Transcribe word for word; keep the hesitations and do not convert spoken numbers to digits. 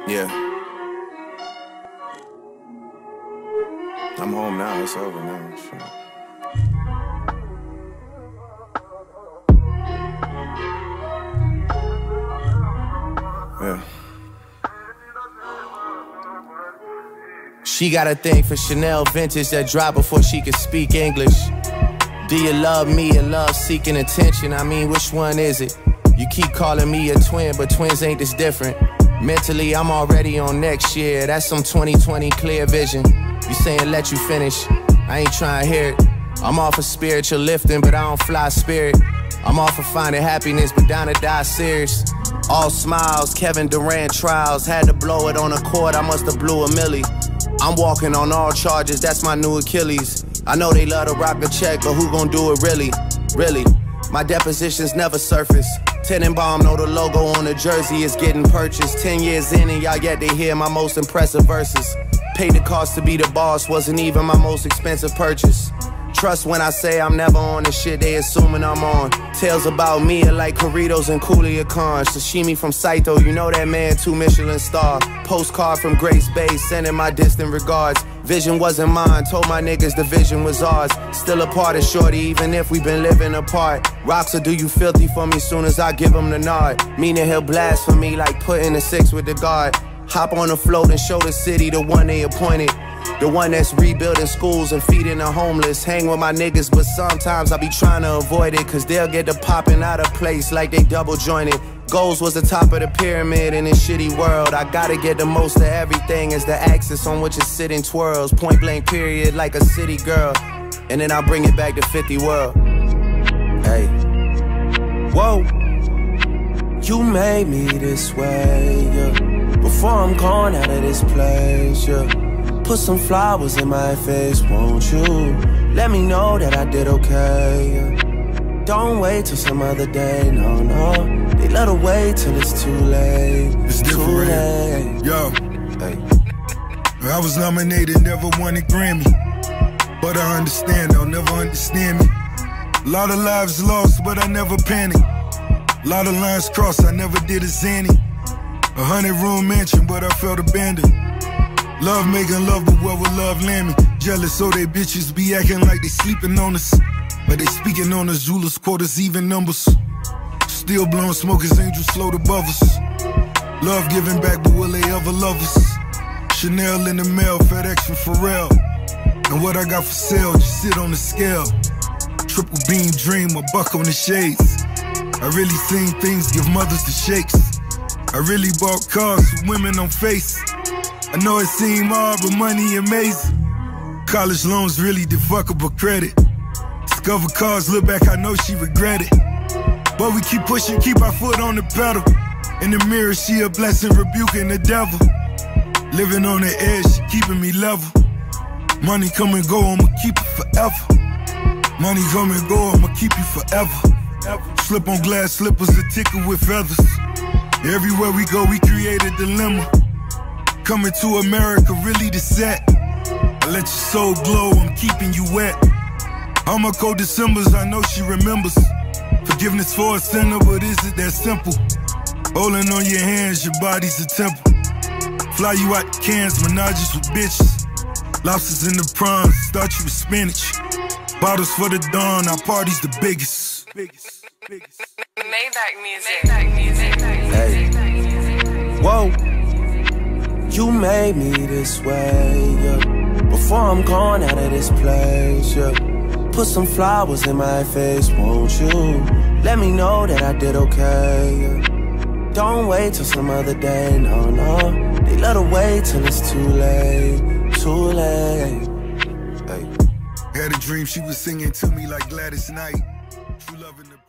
Yeah. I'm home now, it's over now. Sure. Yeah. She got a thing for Chanel vintage that dropped before she could speak English. Do you love me or love seeking attention? I mean, which one is it? You keep calling me a twin, but twins ain't this different. Mentally, I'm already on next year. That's some twenty twenty clear vision. You saying let you finish, I ain't trying to hear it. I'm off of spiritual lifting, but I don't fly spirit. I'm off of finding happiness, but down to die serious. All smiles, Kevin Durant trials. Had to blow it on a court, I must have blew a milli. I'm walking on all charges, that's my new Achilles. I know they love to rock a check, but who gon' do it really? Really? My depositions never surface. Tenenbaum know the logo on the jersey is getting purchased. Ten years in and y'all yet to hear my most impressive verses. Paid the cost to be the boss, wasn't even my most expensive purchase. Trust when I say I'm never on the shit they assuming I'm on. Tales about me are like Corritos and Culiacan. Sashimi from Saito, you know that man, two Michelin star. Postcard from Grace Bay, sending my distant regards. Vision wasn't mine, told my niggas the vision was ours. Still a part of shorty, even if we been living apart. Rocks will do you filthy for me soon as I give him the nod. Meaning he'll blast for me like putting a six with the guard. Hop on the float and show the city the one they appointed. The one that's rebuilding schools and feeding the homeless. Hang with my niggas, but sometimes I be trying to avoid it, cause they'll get to popping out of place like they double jointed. Goals was the top of the pyramid in this shitty world. I gotta get the most of everything as the axis on which it's sitting twirls. Point blank period like a city girl. And then I bring it back to fifty world. Hey. Whoa. You made me this way, yeah. Before I'm gone out of this place, yeah. Put some flowers in my face, won't you? Let me know that I did okay, yeah. Don't wait till some other day, no, no. They let her wait till it's too late. It's too different. late. Yo, hey. I was nominated, never won a Grammy. But I understand, they'll never understand me. A lot of lives lost, but I never panicked. A lot of lines crossed, I never did a zany. A hundred room mansion, but I felt abandoned. Love making love, but where will love land me? Jealous, so they bitches be acting like they sleeping on us. But they speaking on us, Zulus, quarters, even numbers. Still blowing smoke as angels float above us. Love giving back, but will they ever love us? Chanel in the mail, FedEx from Pharrell. And what I got for sale, just sit on the scale. Triple beam dream, a buck on the shades. I really seen things give mothers the shakes. I really bought cars with women on face. I know it seemed hard, but money amazing. College loans really defuckable credit. Discover cars, look back, I know she regret it. But we keep pushing, keep our foot on the pedal. In the mirror, she a blessing, rebuking the devil. Living on the edge, she keeping me level. Money come and go, I'ma keep it forever. Money come and go, I'ma keep you forever. Slip on glass slippers, a tickle with feathers. Everywhere we go, we create a dilemma. Coming to America, really the set. I let your soul glow, I'm keeping you wet. All my cold Decembers, I know she remembers. Forgiveness for a sinner, but is it that simple? Holding on your hands, your body's a temple. Fly you out the cans, menages with bitches. Lobsters in the prawns, start you with spinach. Bottles for the dawn, our party's the biggest. biggest, biggest. Maybach music. Maybach music. Hey. Whoa. You made me this way, yeah. Before I'm gone out of this place, yeah. Put some flowers in my face, won't you? Let me know that I did okay, yeah. Don't wait till some other day, no, no. They let her wait till it's too late, too late. Hey. Had a dream she was singing to me like Gladys Knight. True love in the